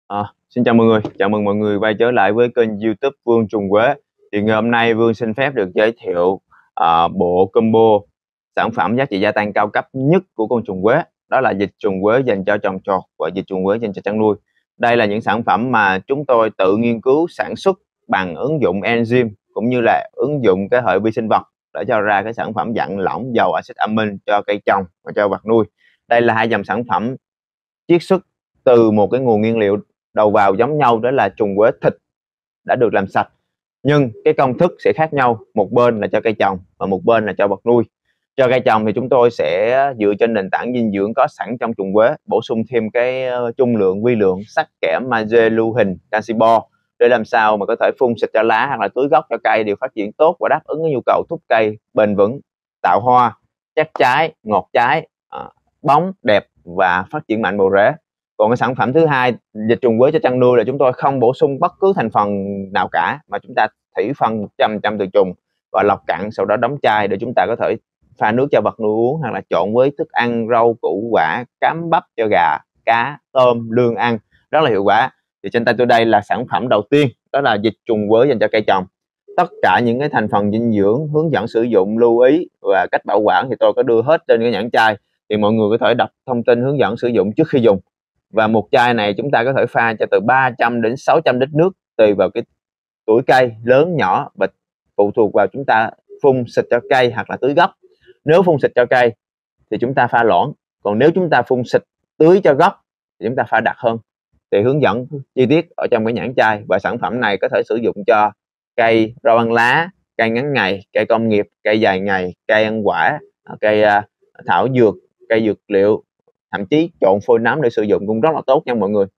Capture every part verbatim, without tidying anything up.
À, xin chào mọi người, chào mừng mọi người quay trở lại với kênh YouTube Vương Trùng Quế. Thì ngày hôm nay Vương xin phép được giới thiệu à, bộ combo sản phẩm giá trị gia tăng cao cấp nhất của con trùng quế, đó là dịch trùng quế dành cho trồng trọt và dịch trùng quế dành cho chăn nuôi. Đây là những sản phẩm mà chúng tôi tự nghiên cứu sản xuất bằng ứng dụng enzyme cũng như là ứng dụng cái hệ vi sinh vật để cho ra cái sản phẩm dạng lỏng giàu axit amin cho cây trồng và cho vật nuôi. Đây là hai dòng sản phẩm chiết xuất từ một cái nguồn nguyên liệu đầu vào giống nhau, đó là trùng quế thịt đã được làm sạch, nhưng cái công thức sẽ khác nhau, một bên là cho cây trồng và một bên là cho vật nuôi. Cho cây trồng thì chúng tôi sẽ dựa trên nền tảng dinh dưỡng có sẵn trong trùng quế, bổ sung thêm cái chung lượng, vi lượng sắt, kẽm, magie, lưu huỳnh, canxi bo để làm sao mà có thể phun xịt cho lá hoặc là tưới gốc cho cây đều phát triển tốt và đáp ứng cái nhu cầu thúc cây bền vững, tạo hoa, chắc trái, ngọt trái, bóng đẹp và phát triển mạnh bộ rễ. Còn cái sản phẩm thứ hai, dịch trùng quế cho chăn nuôi, là chúng tôi không bổ sung bất cứ thành phần nào cả, mà chúng ta thủy phân một trăm phần trăm từ trùng và lọc cặn, sau đó đóng chai để chúng ta có thể pha nước cho vật nuôi uống, hoặc là trộn với thức ăn, rau củ quả, cám bắp cho gà, cá, tôm, lương ăn, rất là hiệu quả. Thì trên tay tôi đây là sản phẩm đầu tiên, đó là dịch trùng quế dành cho cây trồng. Tất cả những cái thành phần dinh dưỡng, hướng dẫn sử dụng, lưu ý và cách bảo quản thì tôi có đưa hết trên cái nhãn chai, thì mọi người có thể đọc thông tin hướng dẫn sử dụng trước khi dùng. Và một chai này chúng ta có thể pha cho từ ba trăm đến sáu trăm lít nước, tùy vào cái tuổi cây lớn nhỏ và phụ thuộc vào chúng ta phun xịt cho cây hoặc là tưới gốc. Nếu phun xịt cho cây thì chúng ta pha loãng, còn nếu chúng ta phun xịt tưới cho gốc thì chúng ta pha đặc hơn. Thì hướng dẫn chi tiết ở trong cái nhãn chai. Và sản phẩm này có thể sử dụng cho cây rau ăn lá, cây ngắn ngày, cây công nghiệp, cây dài ngày, cây ăn quả, cây thảo dược, cây dược liệu, thậm chí trộn phôi nấm để sử dụng cũng rất là tốt nha mọi người.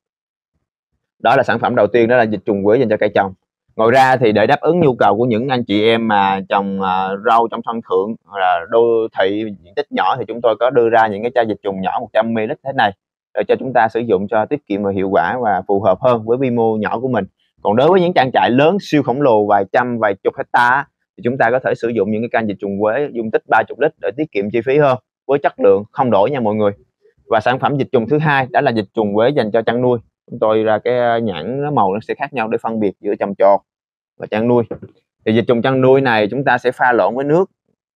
Đó là sản phẩm đầu tiên, đó là dịch trùng quế dành cho cây trồng. Ngoài ra thì để đáp ứng nhu cầu của những anh chị em mà trồng uh, rau trong sân thượng hoặc là đô thị diện tích nhỏ, thì chúng tôi có đưa ra những cái chai dịch trùng nhỏ một trăm mi li lít thế này để cho chúng ta sử dụng cho tiết kiệm và hiệu quả và phù hợp hơn với quy mô nhỏ của mình. Còn đối với những trang trại lớn siêu khổng lồ vài trăm vài chục hecta thì chúng ta có thể sử dụng những cái can dịch trùng quế dung tích ba mươi lít để tiết kiệm chi phí hơn, với chất lượng không đổi nha mọi người. Và sản phẩm dịch trùng thứ hai, đó là dịch trùng quế dành cho chăn nuôi. Chúng tôi ra cái nhãn nó màu nó sẽ khác nhau để phân biệt giữa trồng trọt và chăn nuôi. Thì dịch trùng chăn nuôi này chúng ta sẽ pha loãng với nước,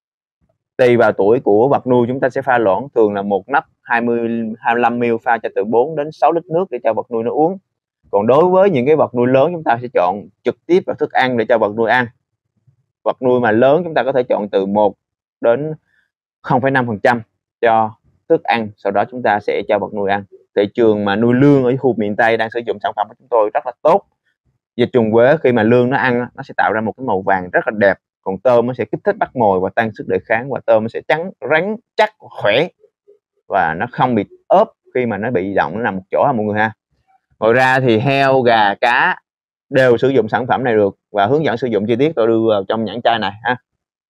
tùy vào tuổi của vật nuôi chúng ta sẽ pha loãng, thường là một nắp hai mươi hai mươi lăm mi li lít, pha cho từ bốn đến sáu lít nước để cho vật nuôi nó uống. Còn đối với những cái vật nuôi lớn, chúng ta sẽ chọn trực tiếp vào thức ăn để cho vật nuôi ăn. Vật nuôi mà lớn chúng ta có thể chọn từ một đến không phẩy năm phần trăm cho thức ăn, sau đó chúng ta sẽ cho vật nuôi ăn. Thị trường mà nuôi lương ở khu miền Tây đang sử dụng sản phẩm của chúng tôi rất là tốt. Dịch trùng quế khi mà lương nó ăn, nó sẽ tạo ra một cái màu vàng rất là đẹp, còn tôm nó sẽ kích thích bắt mồi và tăng sức đề kháng, và tôm nó sẽ trắng, rắn, chắc, khỏe và nó không bị ốp khi mà nó bị động, nó nằm một chỗ ha mọi người ha. Ngoài ra thì heo, gà, cá đều sử dụng sản phẩm này được, và hướng dẫn sử dụng chi tiết tôi đưa vào trong nhãn chai này ha.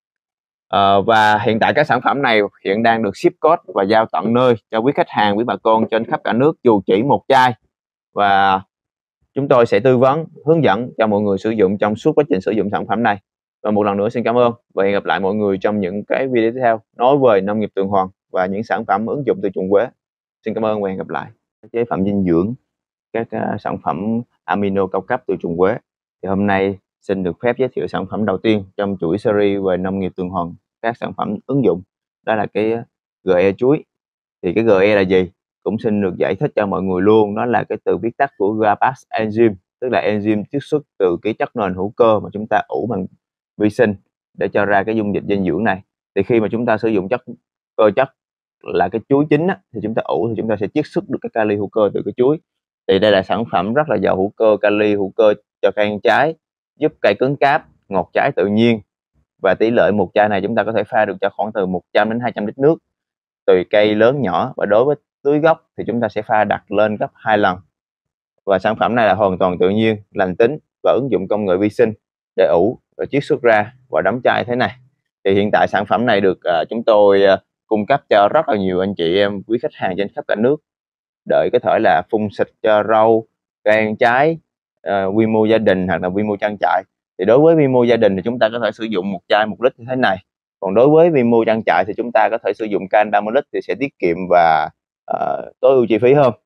À, và hiện tại các sản phẩm này hiện đang được ship code và giao tận nơi cho quý khách hàng, quý bà con trên khắp cả nước dù chỉ một chai, và chúng tôi sẽ tư vấn hướng dẫn cho mọi người sử dụng trong suốt quá trình sử dụng sản phẩm này. Và một lần nữa xin cảm ơn và hẹn gặp lại mọi người trong những cái video tiếp theo nói về nông nghiệp tuần hoàn và những sản phẩm ứng dụng từ trùng quế. Xin cảm ơn và hẹn gặp lại. Chế phẩm dinh dưỡng, các uh, sản phẩm amino cao cấp từ trùng quế. Thì hôm nay xin được phép giới thiệu sản phẩm đầu tiên trong chuỗi series về nông nghiệp tuần hoàn, các sản phẩm ứng dụng, đó là cái giê e chuối. Thì cái giê e là gì cũng xin được giải thích cho mọi người luôn. Đó là cái từ viết tắt của Grappax enzyme, tức là enzyme chiết xuất từ cái chất nền hữu cơ mà chúng ta ủ bằng vi sinh để cho ra cái dung dịch dinh dưỡng này. Thì khi mà chúng ta sử dụng chất cơ chất là cái chuối chính á, thì chúng ta ủ thì chúng ta sẽ chiết xuất được cái kali hữu cơ từ cái chuối. Thì đây là sản phẩm rất là giàu hữu cơ, kali hữu cơ cho cây ăn trái, giúp cây cứng cáp, ngọt trái tự nhiên. Và tỷ lệ một chai này chúng ta có thể pha được cho khoảng từ một trăm đến hai trăm lít nước, tùy cây lớn nhỏ. Và đối với tưới gốc thì chúng ta sẽ pha đặt lên gấp hai lần. Và sản phẩm này là hoàn toàn tự nhiên, lành tính và ứng dụng công nghệ vi sinh để ủ và chiết xuất ra và đóng chai thế này. Thì hiện tại sản phẩm này được uh, chúng tôi uh, cung cấp cho rất là nhiều anh chị em, quý khách hàng trên khắp cả nước, để có thể là phun xịt cho rau, cây ăn trái, uh, quy mô gia đình hoặc là quy mô trang trại. Thì đối với quy mô gia đình thì chúng ta có thể sử dụng một chai một lít như thế này. Còn đối với quy mô trang trại thì chúng ta có thể sử dụng can ba mươi lít thì sẽ tiết kiệm và uh, tối ưu chi phí hơn.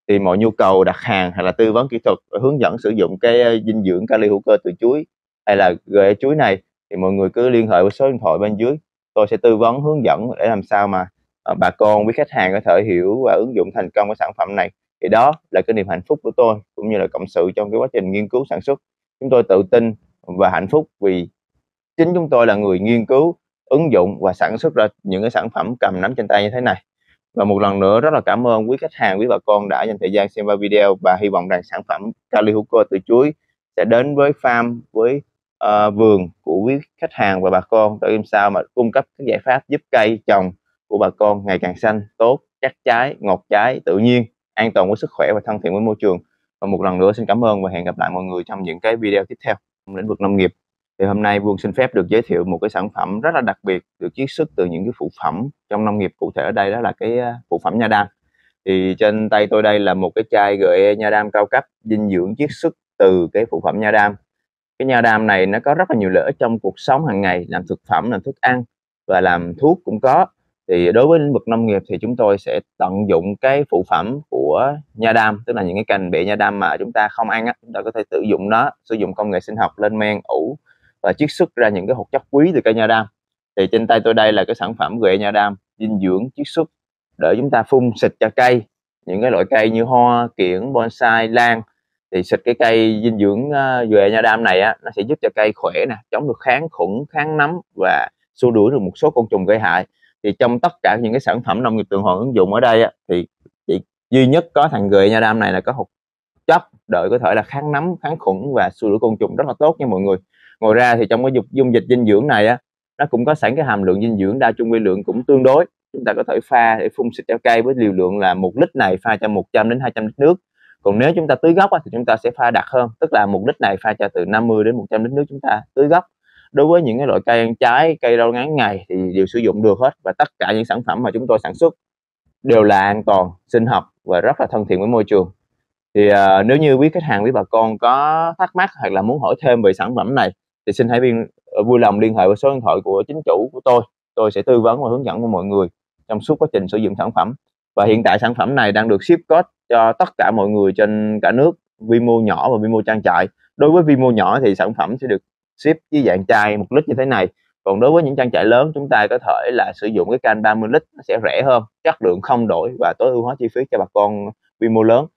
Thì mọi nhu cầu đặt hàng hay là tư vấn kỹ thuật, hướng dẫn sử dụng cái dinh dưỡng kali hữu cơ từ chuối hay là gợi chuối này thì mọi người cứ liên hệ với số điện thoại bên dưới. Tôi sẽ tư vấn hướng dẫn để làm sao mà uh, bà con với khách hàng có thể hiểu và ứng dụng thành công cái sản phẩm này. Thì đó là cái niềm hạnh phúc của tôi cũng như là cộng sự trong cái quá trình nghiên cứu sản xuất. Chúng tôi tự tin và hạnh phúc vì chính chúng tôi là người nghiên cứu, ứng dụng và sản xuất ra những cái sản phẩm cầm nắm trên tay như thế này. Và một lần nữa rất là cảm ơn quý khách hàng, quý bà con đã dành thời gian xem vào video, và hy vọng rằng sản phẩm kali hữu cơ từ chuối sẽ đến với farm, với uh, vườn của quý khách hàng và bà con để làm sao mà cung cấp các giải pháp giúp cây trồng của bà con ngày càng xanh, tốt, chắc trái, ngọt trái, tự nhiên, an toàn với sức khỏe và thân thiện với môi trường. Và một lần nữa xin cảm ơn và hẹn gặp lại mọi người trong những cái video tiếp theo trong lĩnh vực nông nghiệp. Thì hôm nay Vương xin phép được giới thiệu một cái sản phẩm rất là đặc biệt, được chiết xuất từ những cái phụ phẩm trong nông nghiệp. Cụ thể ở đây đó là cái phụ phẩm nha đam. Thì trên tay tôi đây là một cái chai gợi nha đam cao cấp dinh dưỡng chiết xuất từ cái phụ phẩm nha đam. Cái nha đam này nó có rất là nhiều lợi ích trong cuộc sống hàng ngày, làm thực phẩm, làm thức ăn và làm thuốc cũng có. Thì đối với lĩnh vực nông nghiệp thì chúng tôi sẽ tận dụng cái phụ phẩm của nha đam, tức là những cái cành bẹ nha đam mà chúng ta không ăn á, chúng ta có thể sử dụng nó, sử dụng công nghệ sinh học lên men ủ và chiết xuất ra những cái hoạt chất quý từ cây nha đam. Thì trên tay tôi đây là cái sản phẩm gợi nha đam dinh dưỡng chiết xuất để chúng ta phun xịt cho cây, những cái loại cây như hoa, kiểng, bonsai, lan. Thì xịt cái cây dinh dưỡng uh, gợi nha đam này á, nó sẽ giúp cho cây khỏe nè, chống được kháng khuẩn, kháng nấm và xua đuổi được một số côn trùng gây hại. Thì trong tất cả những cái sản phẩm nông nghiệp tuần hoàn ứng dụng ở đây á, thì chỉ duy nhất có thằng gợi nha đam này là có hoạt chất để có thể là kháng nấm, kháng khuẩn và xua đuổi côn trùng rất là tốt nha mọi người. Ngoài ra thì trong cái dung dịch dinh dưỡng này á, nó cũng có sẵn cái hàm lượng dinh dưỡng đa chung vi lượng cũng tương đối. Chúng ta có thể pha để phun xịt cho cây với liều lượng là một lít này pha cho một trăm đến hai trăm lít nước. Còn nếu chúng ta tưới gốc á, thì chúng ta sẽ pha đặc hơn, tức là một lít này pha cho từ năm mươi đến một trăm lít nước chúng ta tưới gốc. Đối với những cái loại cây ăn trái, cây rau ngắn ngày thì đều sử dụng được hết, và tất cả những sản phẩm mà chúng tôi sản xuất đều là an toàn, sinh học và rất là thân thiện với môi trường. Thì uh, nếu như quý khách hàng, quý bà con có thắc mắc hoặc là muốn hỏi thêm về sản phẩm này thì xin hãy viên, vui lòng liên hệ với số điện thoại của chính chủ của tôi. Tôi sẽ tư vấn và hướng dẫn cho mọi người trong suốt quá trình sử dụng sản phẩm. Và hiện tại sản phẩm này đang được ship code cho tất cả mọi người trên cả nước, vi mô nhỏ và vi mô trang trại. Đối với vi mô nhỏ thì sản phẩm sẽ được ship với dạng chai một lít như thế này. Còn đối với những trang trại lớn, chúng ta có thể là sử dụng cái can ba mươi lít, nó sẽ rẻ hơn, chất lượng không đổi và tối ưu hóa chi phí cho bà con quy mô lớn.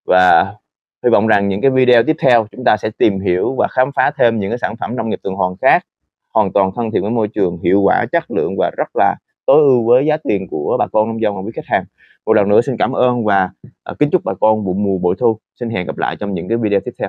Và hy vọng rằng những cái video tiếp theo chúng ta sẽ tìm hiểu và khám phá thêm những cái sản phẩm nông nghiệp tuần hoàn khác, hoàn toàn thân thiện với môi trường, hiệu quả, chất lượng và rất là tối ưu với giá tiền của bà con nông dân và quý khách hàng. Một lần nữa xin cảm ơn và uh, kính chúc bà con vụ mùa bội thu. Xin hẹn gặp lại trong những cái video tiếp theo.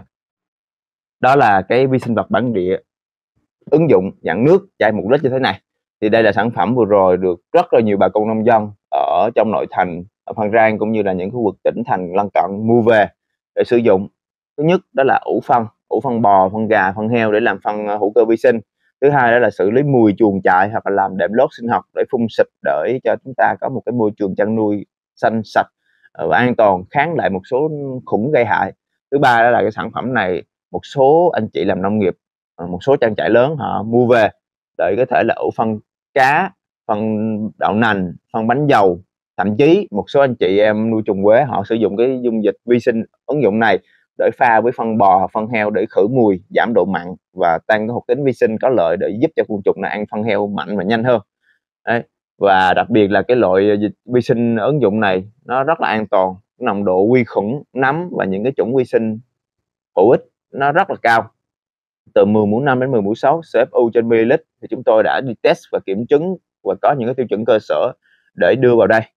Đó là cái vi sinh vật bản địa ứng dụng dạng nước chai một lít như thế này. Thì đây là sản phẩm vừa rồi được rất là nhiều bà con nông dân ở trong nội thành, ở Phan Rang cũng như là những khu vực tỉnh thành lân cận mua về để sử dụng. Thứ nhất đó là ủ phân, ủ phân bò, phân gà, phân heo để làm phân hữu cơ vi sinh. Thứ hai đó là xử lý mùi chuồng trại hoặc là làm đệm lót sinh học để phun xịt để cho chúng ta có một cái môi trường chăn nuôi xanh sạch và an toàn, kháng lại một số khuẩn gây hại. Thứ ba đó là cái sản phẩm này một số anh chị làm nông nghiệp, một số trang trại lớn họ mua về để có thể là ủ phân cá, phân đậu nành, phân bánh dầu. Thậm chí một số anh chị em nuôi trùng quế họ sử dụng cái dung dịch vi sinh ứng dụng này để pha với phân bò, phân heo để khử mùi, giảm độ mặn và tăng cái hoạt tính vi sinh có lợi để giúp cho côn trùng này ăn phân heo mạnh và nhanh hơn. Đấy. Và đặc biệt là cái loại dịch vi sinh ứng dụng này nó rất là an toàn, nồng độ vi khuẩn, nấm và những cái chủng vi sinh hữu ích nó rất là cao, từ mười mũ năm đến mười mũ sáu xê ép u trên ml. Thì chúng tôi đã đi test và kiểm chứng và có những cái tiêu chuẩn cơ sở để đưa vào đây.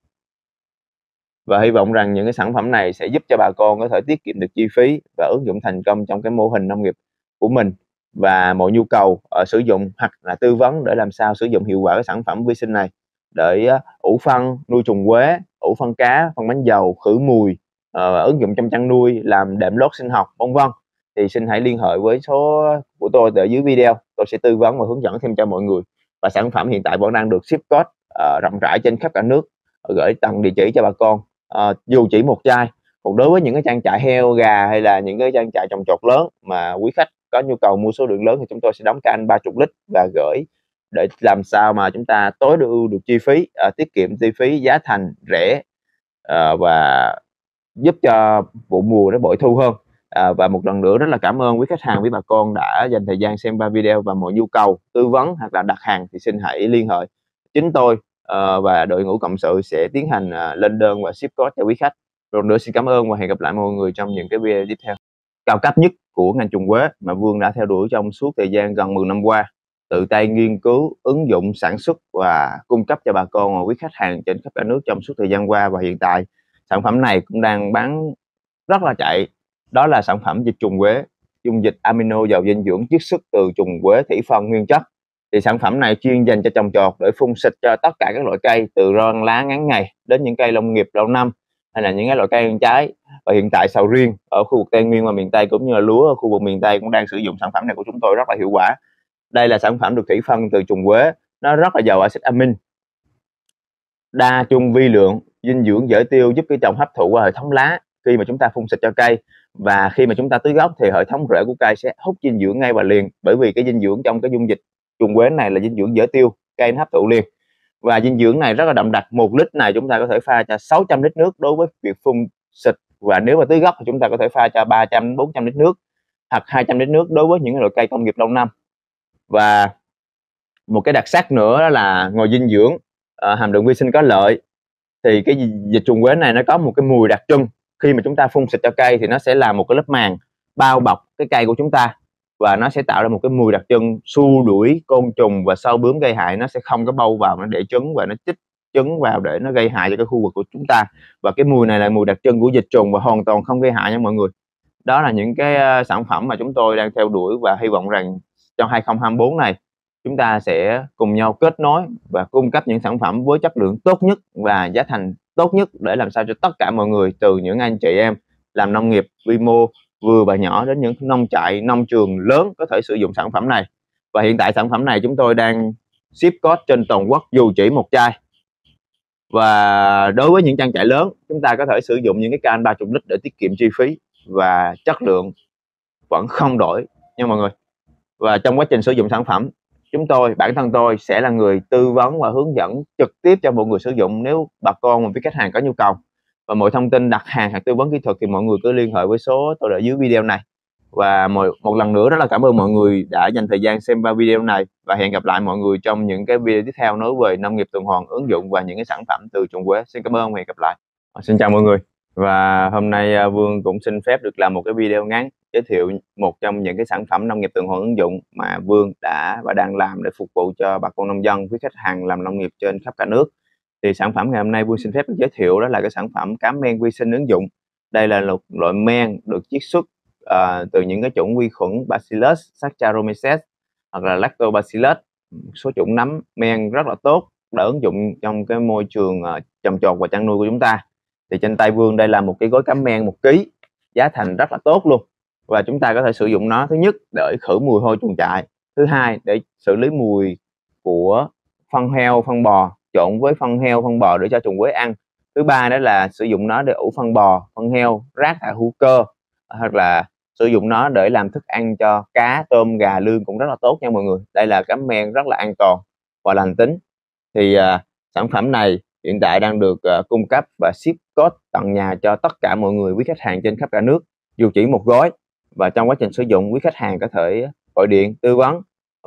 Và hy vọng rằng những cái sản phẩm này sẽ giúp cho bà con có thể tiết kiệm được chi phí và ứng dụng thành công trong cái mô hình nông nghiệp của mình. Và mọi nhu cầu uh, sử dụng hoặc là tư vấn để làm sao sử dụng hiệu quả cái sản phẩm vi sinh này để uh, ủ phân, nuôi trùng quế, ủ phân cá, phân bánh dầu, khử mùi, uh, ứng dụng trong chăn nuôi, làm đệm lót sinh học, vân vân. Thì xin hãy liên hệ với số của tôi ở dưới video, tôi sẽ tư vấn và hướng dẫn thêm cho mọi người. Và sản phẩm hiện tại vẫn đang được ship code uh, rộng rãi trên khắp cả nước, gửi tận địa chỉ cho bà con. Uh, dù chỉ một chai. Còn đối với những cái trang trại heo, gà hay là những cái trang trại trồng trọt lớn mà quý khách có nhu cầu mua số lượng lớn thì chúng tôi sẽ đóng can ba mươi lít và gửi để làm sao mà chúng ta tối ưu được chi phí, uh, tiết kiệm chi phí, giá thành rẻ uh, và giúp cho vụ mùa nó bội thu hơn. À, và một lần nữa rất là cảm ơn quý khách hàng, quý bà con đã dành thời gian xem ba video, và mọi nhu cầu tư vấn hoặc là đặt hàng thì xin hãy liên hệ chính tôi uh, và đội ngũ cộng sự sẽ tiến hành uh, lên đơn và ship code cho quý khách. Rồi nữa xin cảm ơn và hẹn gặp lại mọi người trong những cái video tiếp theo. Cao cấp nhất của ngành trùng quế mà Vương đã theo đuổi trong suốt thời gian gần mười năm qua, tự tay nghiên cứu, ứng dụng, sản xuất và cung cấp cho bà con và quý khách hàng trên khắp cả nước trong suốt thời gian qua, và hiện tại sản phẩm này cũng đang bán rất là chạy. Đó là sản phẩm dịch trùng quế, dung dịch amino giàu dinh dưỡng chiết xuất từ trùng quế thủy phân nguyên chất. Thì sản phẩm này chuyên dành cho trồng trọt để phun xịt cho tất cả các loại cây, từ rơm lá ngắn ngày đến những cây lông nghiệp lâu năm hay là những cái loại cây ăn trái. Và hiện tại sầu riêng ở khu vực Tây Nguyên và miền Tây cũng như là lúa ở khu vực miền Tây cũng đang sử dụng sản phẩm này của chúng tôi rất là hiệu quả. Đây là sản phẩm được thủy phân từ trùng quế, nó rất là giàu axit amin, đa chung vi lượng, dinh dưỡng dễ tiêu, giúp cây trồng hấp thụ qua hệ thống lá khi mà chúng ta phun xịt cho cây. Và khi mà chúng ta tưới gốc thì hệ thống rễ của cây sẽ hút dinh dưỡng ngay và liền, bởi vì cái dinh dưỡng trong cái dung dịch trùng quế này là dinh dưỡng dễ tiêu, cây nó hấp thụ liền. Và dinh dưỡng này rất là đậm đặc, một lít này chúng ta có thể pha cho sáu trăm lít nước đối với việc phun xịt, và nếu mà tưới gốc thì chúng ta có thể pha cho ba trăm đến bốn trăm lít nước hoặc hai trăm lít nước đối với những loại cây công nghiệp lâu năm. Và một cái đặc sắc nữa đó là ngoài dinh dưỡng, uh, hàm lượng vi sinh có lợi, thì cái dịch trùng quế này nó có một cái mùi đặc trưng. Khi mà chúng ta phun xịt cho cây thì nó sẽ là một cái lớp màng bao bọc cái cây của chúng ta, và nó sẽ tạo ra một cái mùi đặc trưng xua đuổi côn trùng và sâu bướm gây hại. Nó sẽ không có bâu vào nó để trứng và nó chích trứng vào để nó gây hại cho cái khu vực của chúng ta. Và cái mùi này là mùi đặc trưng của dịch trùng và hoàn toàn không gây hại nha mọi người. Đó là những cái sản phẩm mà chúng tôi đang theo đuổi, và hy vọng rằng trong hai không hai tư này chúng ta sẽ cùng nhau kết nối và cung cấp những sản phẩm với chất lượng tốt nhất và giá thành tốt nhất, để làm sao cho tất cả mọi người, từ những anh chị em làm nông nghiệp quy mô vừa và nhỏ đến những nông trại, nông trường lớn có thể sử dụng sản phẩm này. Và hiện tại sản phẩm này chúng tôi đang ship code trên toàn quốc dù chỉ một chai. Và đối với những trang trại lớn, chúng ta có thể sử dụng những cái can ba mươi lít để tiết kiệm chi phí, và chất lượng vẫn không đổi nha mọi người. Và trong quá trình sử dụng sản phẩm, chúng tôi, bản thân tôi sẽ là người tư vấn và hướng dẫn trực tiếp cho mọi người sử dụng nếu bà con và với khách hàng có nhu cầu. Và mọi thông tin đặt hàng hoặc tư vấn kỹ thuật thì mọi người cứ liên hệ với số tôi để dưới video này. Và một, một lần nữa rất là cảm ơn mọi người đã dành thời gian xem ba video này, và hẹn gặp lại mọi người trong những cái video tiếp theo nói về nông nghiệp tuần hoàn, ứng dụng và những cái sản phẩm từ trùng quế. Xin cảm ơn và hẹn gặp lại. Xin chào mọi người. Và hôm nay Vương cũng xin phép được làm một cái video ngắn giới thiệu một trong những cái sản phẩm nông nghiệp tuần hoàn ứng dụng mà Vương đã và đang làm để phục vụ cho bà con nông dân, quý khách hàng làm nông nghiệp trên khắp cả nước. Thì sản phẩm ngày hôm nay Vương xin phép được giới thiệu đó là cái sản phẩm cám men vi sinh ứng dụng. Đây là một loại men được chiết xuất uh, từ những cái chủng vi khuẩn Bacillus Saccharomyces hoặc là Lactobacillus, số chủng nấm men rất là tốt để ứng dụng trong cái môi trường uh, trồng trọt và chăn nuôi của chúng ta. Thì trên tay Vương đây là một cái gói cám men một ký, giá thành rất là tốt luôn. Và chúng ta có thể sử dụng nó, thứ nhất để khử mùi hôi chuồng trại, thứ hai để xử lý mùi của phân heo, phân bò trộn với phân heo, phân bò để cho trùng quế ăn, thứ ba đó là sử dụng nó để ủ phân bò, phân heo, rác thải hữu cơ, hoặc là sử dụng nó để làm thức ăn cho cá, tôm, gà, lươn cũng rất là tốt nha mọi người. Đây là cám men rất là an toàn và lành tính. Thì uh, sản phẩm này hiện tại đang được uh, cung cấp và ship code tận nhà cho tất cả mọi người, quý khách hàng trên khắp cả nước, dù chỉ một gói. Và trong quá trình sử dụng, quý khách hàng có thể gọi điện tư vấn,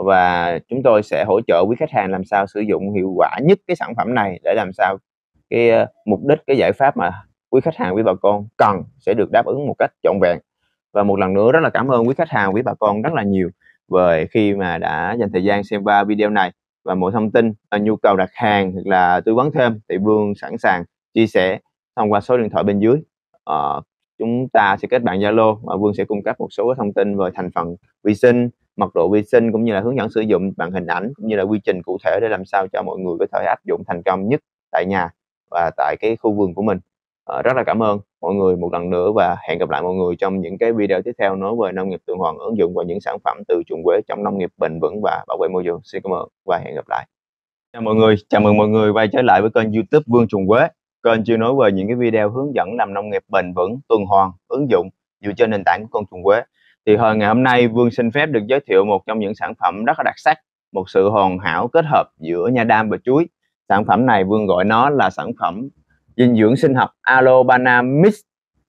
và chúng tôi sẽ hỗ trợ quý khách hàng làm sao sử dụng hiệu quả nhất cái sản phẩm này, để làm sao cái uh, mục đích, cái giải pháp mà quý khách hàng, quý bà con cần sẽ được đáp ứng một cách trọn vẹn. Và một lần nữa rất là cảm ơn quý khách hàng, quý bà con rất là nhiều về khi mà đã dành thời gian xem qua video này. Và mọi thông tin, uh, nhu cầu đặt hàng hoặc là tư vấn thêm thì Vương sẵn sàng chia sẻ thông qua số điện thoại bên dưới. Uh, chúng ta sẽ kết bạn Zalo và Vương sẽ cung cấp một số thông tin về thành phần vi sinh, mật độ vi sinh, cũng như là hướng dẫn sử dụng bằng hình ảnh, cũng như là quy trình cụ thể để làm sao cho mọi người có thể áp dụng thành công nhất tại nhà và tại cái khu vườn của mình. À, rất là cảm ơn mọi người một lần nữa, và hẹn gặp lại mọi người trong những cái video tiếp theo nói về nông nghiệp tuần hoàn, ứng dụng và những sản phẩm từ trùng quế trong nông nghiệp bền vững và bảo vệ môi trường. Xin cảm ơn và hẹn gặp lại. Chào mọi người, chào mừng mọi người quay trở lại với kênh YouTube Vương Trùng Quế, kênh chuyên nói về những cái video hướng dẫn làm nông nghiệp bền vững, tuần hoàn, ứng dụng dựa trên nền tảng của con trùng quế. Thì hồi ngày hôm nay Vương xin phép được giới thiệu một trong những sản phẩm rất là đặc sắc, một sự hoàn hảo kết hợp giữa nha đam và chuối. Sản phẩm này Vương gọi nó là sản phẩm dinh dưỡng sinh học Aloe Banana Mix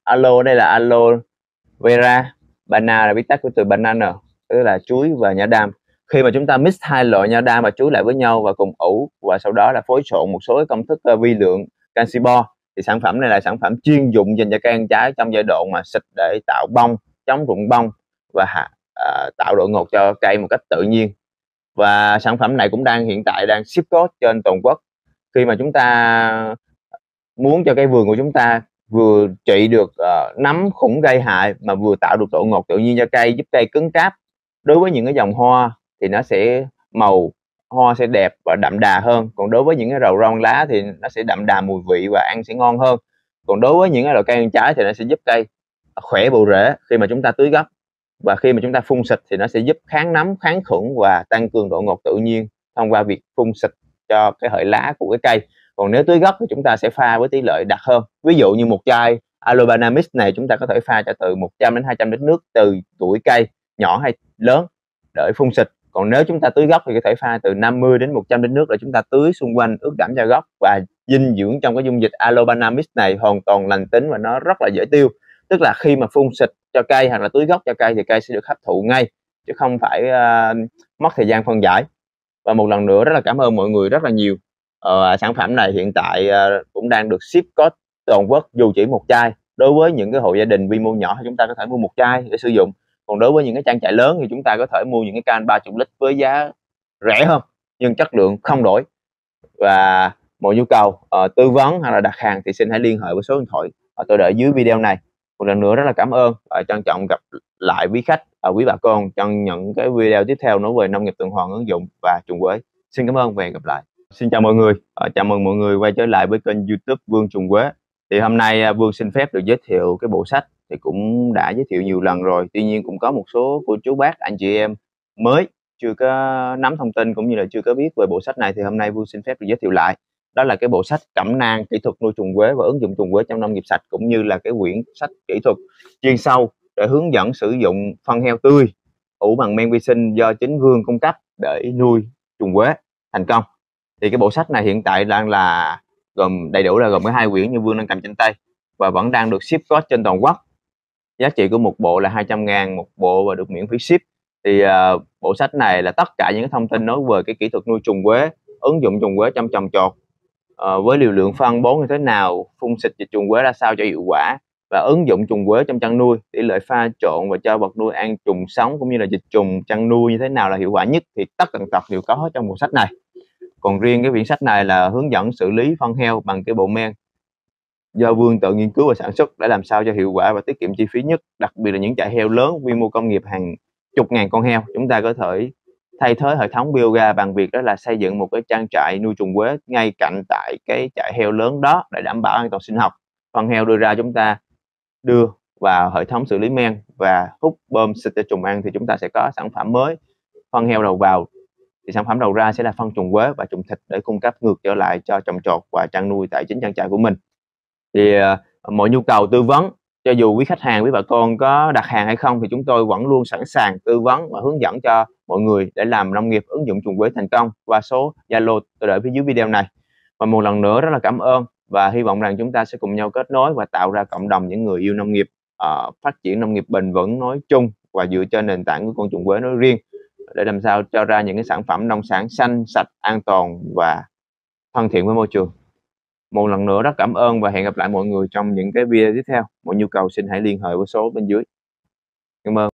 aloe đây là aloe vera, banana là viết tắt của từ banana, tức là chuối và nhã đam. Khi mà chúng ta mix hai loại nhã đam và chuối lại với nhau và cùng ủ, và sau đó là phối trộn một số cái công thức uh, vi lượng canxi bo, thì sản phẩm này là sản phẩm chuyên dụng dành cho cây ăn trái trong giai đoạn mà xịt để tạo bông, chống rụng bông và uh, tạo độ ngọt cho cây một cách tự nhiên. Và sản phẩm này cũng đang hiện tại đang ship code trên toàn quốc. Khi mà chúng ta muốn cho cái vườn của chúng ta vừa trị được uh, nấm khủng gây hại mà vừa tạo được độ ngọt tự nhiên cho cây, giúp cây cứng cáp, đối với những cái dòng hoa thì nó sẽ màu hoa sẽ đẹp và đậm đà hơn, còn đối với những cái rau rong lá thì nó sẽ đậm đà mùi vị và ăn sẽ ngon hơn. Còn đối với những cái loại cây ăn trái thì nó sẽ giúp cây khỏe bộ rễ khi mà chúng ta tưới gốc, và khi mà chúng ta phun xịt thì nó sẽ giúp kháng nấm, kháng khuẩn và tăng cường độ ngọt tự nhiên thông qua việc phun xịt cho cái hệ lá của cái cây. Còn nếu tưới gốc thì chúng ta sẽ pha với tỷ lệ đặc hơn. Ví dụ như một chai Aloe Banana Mix này chúng ta có thể pha cho từ một trăm đến hai trăm lít nước từ tuổi cây nhỏ hay lớn để phun xịt. Còn nếu chúng ta tưới gốc thì có thể pha từ năm mươi đến một trăm lít nước để chúng ta tưới xung quanh ướt đẫm cho gốc. Và dinh dưỡng trong cái dung dịch Aloe Banana Mix này hoàn toàn lành tính và nó rất là dễ tiêu. Tức là khi mà phun xịt cho cây hoặc là tưới gốc cho cây thì cây sẽ được hấp thụ ngay, chứ không phải uh, mất thời gian phân giải. Và một lần nữa rất là cảm ơn mọi người rất là nhiều. Ờ, sản phẩm này hiện tại uh, cũng đang được ship code toàn quốc dù chỉ một chai. Đối với những cái hộ gia đình quy mô nhỏ thì chúng ta có thể mua một chai để sử dụng. Còn đối với những cái trang trại lớn thì chúng ta có thể mua những cái can ba mươi lít với giá rẻ hơn nhưng chất lượng không đổi. Và mọi nhu cầu uh, tư vấn hay là đặt hàng thì xin hãy liên hệ với số điện thoại uh, tôi để dưới video này. Một lần nữa rất là cảm ơn và trân trọng gặp lại quý khách, uh, quý bà con trong những cái video tiếp theo nói về nông nghiệp tuần hoàn ứng dụng và trồng quế. Xin cảm ơn và hẹn gặp lại. Xin chào mọi người, uh, chào mừng mọi người quay trở lại với kênh YouTube Vương Trồng Quế. Thì hôm nay uh, Vương xin phép được giới thiệu cái bộ sách thì cũng đã giới thiệu nhiều lần rồi, tuy nhiên cũng có một số cô chú bác anh chị em mới chưa có nắm thông tin cũng như là chưa có biết về bộ sách này, thì hôm nay Vương xin phép được giới thiệu lại. Đó là cái bộ sách cẩm nang kỹ thuật nuôi trùng quế và ứng dụng trùng quế trong nông nghiệp sạch, cũng như là cái quyển sách kỹ thuật chuyên sâu để hướng dẫn sử dụng phân heo tươi ủ bằng men vi sinh do chính Vương cung cấp để nuôi trùng quế thành công. Thì cái bộ sách này hiện tại đang là gồm đầy đủ là gồm có hai quyển như Vương đang cầm trên tay và vẫn đang được ship code trên toàn quốc. Giá trị của một bộ là hai trăm ngàn một bộ và được miễn phí ship. Thì uh, bộ sách này là tất cả những cái thông tin nói về cái kỹ thuật nuôi trùng quế, ứng dụng trùng quế trong trồng trọt, uh, với liều lượng phân bón như thế nào, phun xịt dịch trùng quế ra sao cho hiệu quả, và ứng dụng trùng quế trong chăn nuôi, tỷ lệ pha trộn và cho vật nuôi ăn trùng sống cũng như là dịch trùng chăn nuôi như thế nào là hiệu quả nhất, thì tất tần tật đều có hết trong bộ sách này. Còn riêng cái quyển sách này là hướng dẫn xử lý phân heo bằng cái bộ men do Vương tự nghiên cứu và sản xuất để làm sao cho hiệu quả và tiết kiệm chi phí nhất, đặc biệt là những trại heo lớn quy mô công nghiệp hàng chục ngàn con heo. Chúng ta có thể thay thế hệ thống biogas bằng việc đó là xây dựng một cái trang trại nuôi trùng quế ngay cạnh tại cái trại heo lớn đó để đảm bảo an toàn sinh học. Phân heo đưa ra chúng ta đưa vào hệ thống xử lý men và hút bơm xịt cho trùng ăn, thì chúng ta sẽ có sản phẩm mới. Phân heo đầu vào thì sản phẩm đầu ra sẽ là phân trùng quế và trùng thịt để cung cấp ngược trở lại cho trồng trọt và chăn nuôi tại chính trang trại của mình. Thì uh, mọi nhu cầu tư vấn, cho dù quý khách hàng, quý bà con có đặt hàng hay không, thì chúng tôi vẫn luôn sẵn sàng tư vấn và hướng dẫn cho mọi người để làm nông nghiệp ứng dụng trùng quế thành công qua số Zalo tôi để phía dưới video này. Và một lần nữa rất là cảm ơn và hy vọng rằng chúng ta sẽ cùng nhau kết nối và tạo ra cộng đồng những người yêu nông nghiệp, uh, phát triển nông nghiệp bền vững nói chung và dựa trên nền tảng của con trùng quế nói riêng, để làm sao cho ra những cái sản phẩm nông sản xanh, sạch, an toàn và thân thiện với môi trường. Một lần nữa rất cảm ơn và hẹn gặp lại mọi người trong những cái video tiếp theo. Mọi nhu cầu xin hãy liên hệ với số bên dưới. Cảm ơn.